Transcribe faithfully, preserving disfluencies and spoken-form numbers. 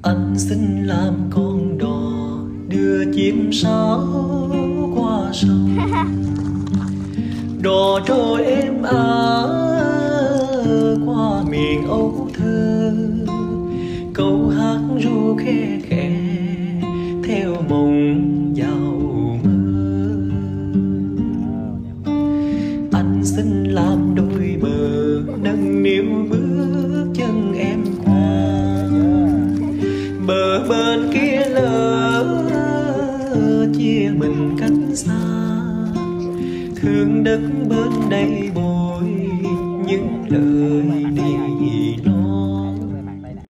Anh xin làm con đò đưa chim sáo qua sông, đò trôi êm ả qua miền Âu thơ. Câu hát ru khe khẽ theo mộng vào mơ. Anh xin làm đôi bờ nâng niu bước chân em qua. Bờ bên kia lỡ chia mình cách xa, thương đất bên đây bồi những lời